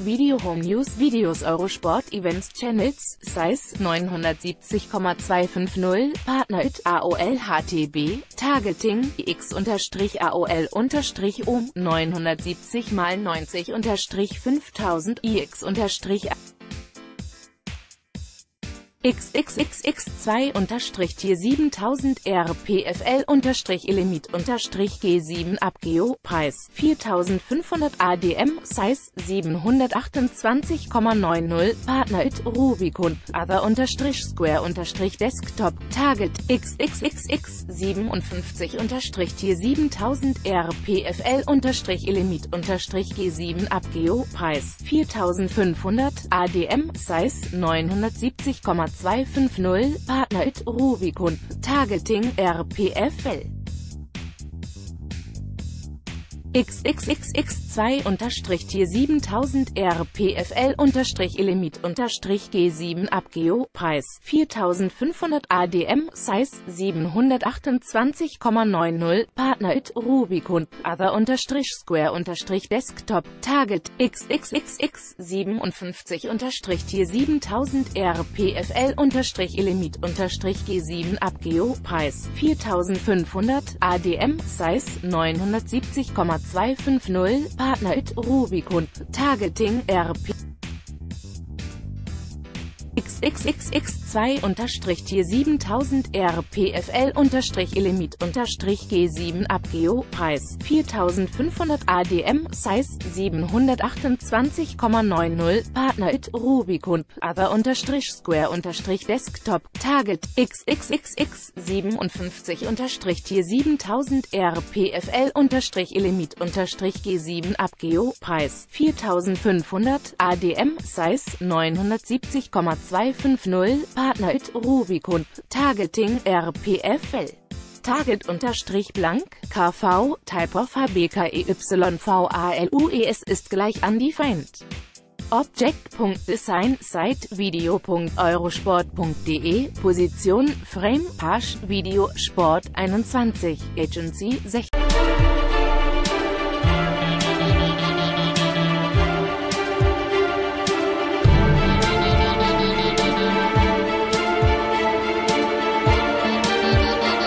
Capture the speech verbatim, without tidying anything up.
Video Home News Videos Eurosport Events Channels Size neunhundertsiebzig Komma zweihundertfünfzig Partner it A O L H T B Targeting X-A O L-O neunhundertsiebzig mal neunzig fünftausend I X X X X X zwei Tier siebentausend R P F L Elimit G sieben Abgeo Preis viertausendfünfhundert A D M Size siebenhundertachtundzwanzig Komma neunzig Partner it Rubicon Other Square Desktop Target X X X X siebenundfünfzig Tier siebentausend R P F L Elimit G sieben Abgeo Preis viertausendfünfhundert A D M Size neunhundertsiebzig Komma zweihundertfünfzig Partner it Rubicon Targeting R P F L X X X X zwei Tier siebentausend R P F L Elimit G sieben Abgeo Preis viertausendfünfhundert A D M Size siebenhundertachtundzwanzig Komma neunzig Partner it Rubicon Other Square Desktop Target X X X X siebenundfünfzig Tier siebentausend R P F L Elimit G sieben Abgeo Preis viertausendfünfhundert A D M Size neunhundertsiebzig Komma zweihundertfünfzig Partner it Rubicon Targeting R P X X X X zwei Tier siebentausend R P F L Elimit G sieben Abgeo Preis viertausendfünfhundert A D M Size siebenhundertachtundzwanzig Komma neunzig Partner it Rubicon Other Square Desktop Target X X X X siebenundfünfzig Tier siebentausend R P F L Elimit G sieben Abgeo Preis viertausendfünfhundert A D M Size neunhundertsiebzig Komma zweihundertfünfzig Partner it Rubicon Targeting R P F L Target-Blank, K V, Type of H B K E Y V A L U E S ist gleich undefined. Object.Design Site Video.Eurosport.de Position Frame Page Video Sport einundzwanzig Agency sechzehn